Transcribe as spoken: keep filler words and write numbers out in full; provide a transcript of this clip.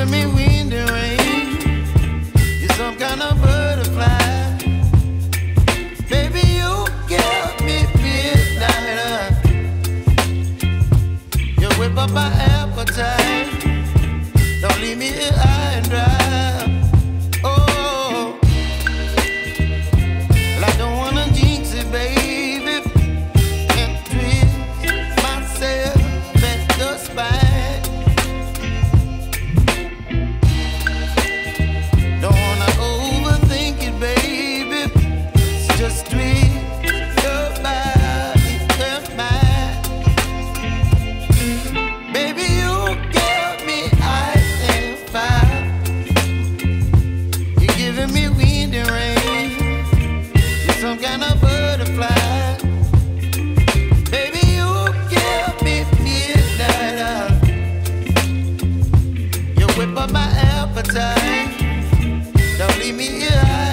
giving me wind and rain. You're some kind of butterfly. Baby, you give me midnight. You whip up my appetite. Don't leave me here high and dry. Oh, well, I don't wanna jinx it, baby, and twist myself at the spine. Don't wanna overthink it, baby. It's just twist your body and mine. Baby, you give me ice and fire. You're giving me wind and rain. You're some kind of butterfly. Baby, you give me midnight. You whip up my appetite. Don't leave me here.